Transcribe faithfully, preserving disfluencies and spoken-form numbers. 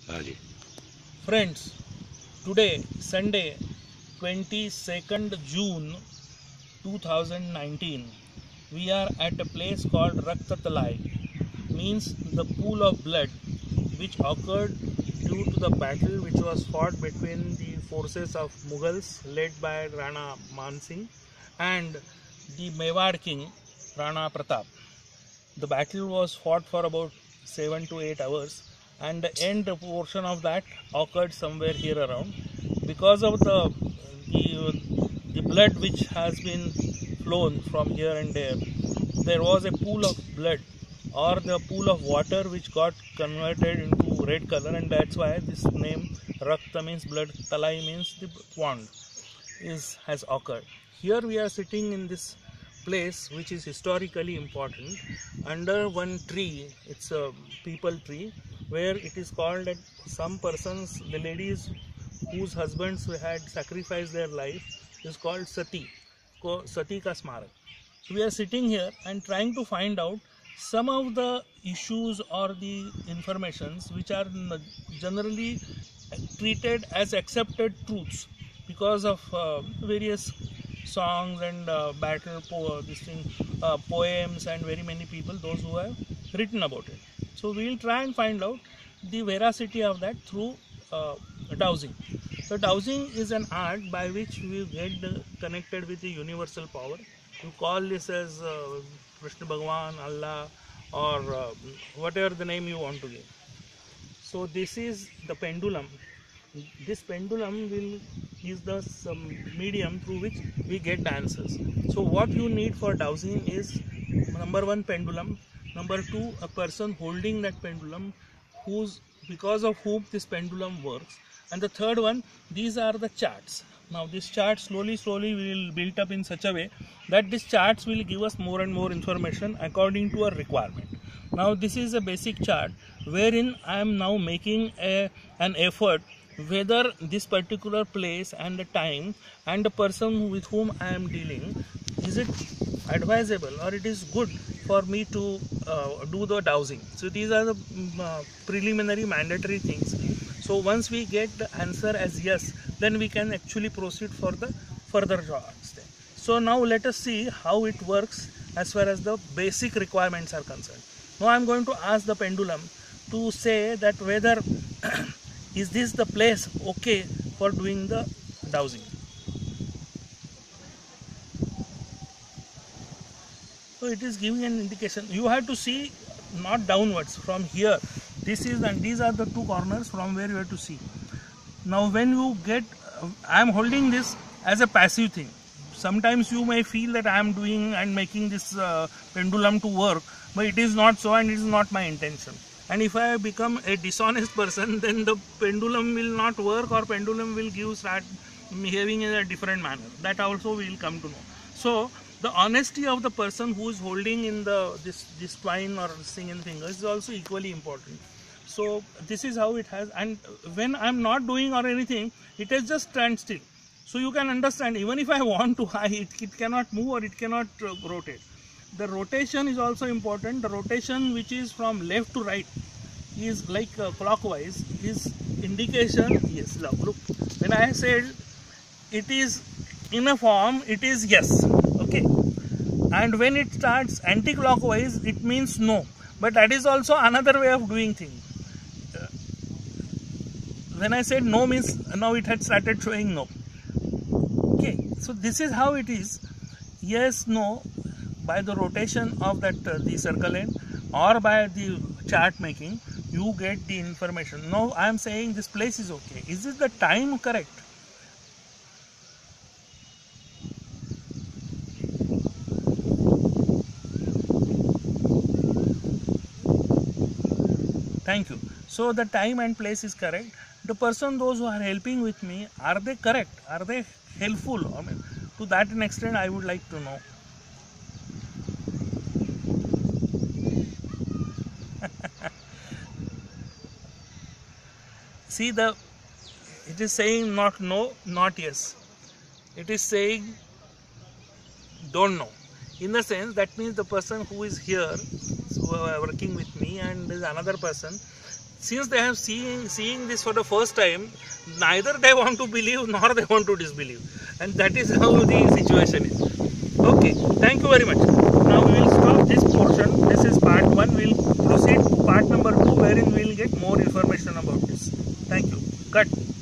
हाँ जी। Friends, today Sunday twenty-second June two thousand nineteen, we are at a place called Raktatalai, means the pool of blood, which occurred due to the battle which was fought between the forces of Mughals led by Rana Man Singh and the Mewar king Rana Pratap. The battle was fought for about seven to eight hours, and the end portion of that occurred somewhere here around. Because of the the, the blood which has been flown from here and there, there was a pool of blood or the pool of water which got converted into red color, and that's why this name Rakta means blood, Talai means the pond is has occurred. Here we are sitting in this place which is historically important under one tree. It's a peepal tree where it is called that some persons, the ladies whose husbands had sacrificed their life, is called Sati, Sati ka Smarak. So we are sitting here and trying to find out some of the issues or the informations which are generally treated as accepted truths because of uh, various songs and uh, battle po this thing, uh, poems, and very many people, those who have written about it. So we will try and find out the veracity of that through uh, dowsing. So dowsing is an art by which we get uh, connected with the universal power. You call this as uh, Krishna Bhagwan, Allah, or uh, whatever the name you want to give. So this is the pendulum. This pendulum will is the some medium through which we get the answers. So what you need for dowsing is number one, pendulum. Number two, a person holding that pendulum, whose because of whom this pendulum works. And the third one, these are the charts. Now this chart slowly slowly will build up in such a way that these charts will give us more and more information according to our requirement. Now this is a basic chart wherein I am now making a, an effort whether this particular place and the time and the person with whom I am dealing, is it advisable or it is good for me to uh, do the dowsing. So these are the uh, preliminary mandatory things. So once we get the answer as yes, then we can actually proceed for the further jobs. So now let us see how it works as far as the basic requirements are concerned. Now I am going to ask the pendulum to say that whether is this the place okay for doing the dowsing. So it is giving an indication. You have to see not downwards from here. This is and these are the two corners from where you have to see. Now when you get, uh, I am holding this as a passive thing. Sometimes you may feel that I am doing and making this uh, pendulum to work, but it is not so, and it is not my intention. And if I become a dishonest person, then the pendulum will not work, or pendulum will give start behaving in a different manner. That also we will come to know. So the honesty of the person who is holding in the this this twine or thing in fingers is also equally important. So this is how it has, and when I am not doing or anything, it has just stand still. So you can understand, even if I want to, I, it, it cannot move or it cannot uh, rotate. The rotation is also important. The rotation which is from left to right is like uh, clockwise is indication. Yes, look, when I said it is in a form, it is yes, okay, and when it starts anti-clockwise, it means no. But that is also another way of doing things. Uh, when I said no means now it had started showing no. Okay, so this is how it is. Yes, no, by the rotation of that uh, the circle end or by the chart making, you get the information. Now I am saying this place is okay. Is this the time correct? Thank you. So the time and place is correct. The person, those who are helping with me, are they correct? Are they helpful? I mean, to that extent, I would like to know. See, the it is saying not no, not yes. It is saying don't know. In the sense, that means the person who is here, who are working with me, and there is another person. since they have seen seeing this for the first time, neither they want to believe nor they want to disbelieve, and that is how the situation is. Okay, thank you very much. Now we will stop this portion. This is part one. We will proceed to part number two, wherein we will get more information about this. Thank you. Cut.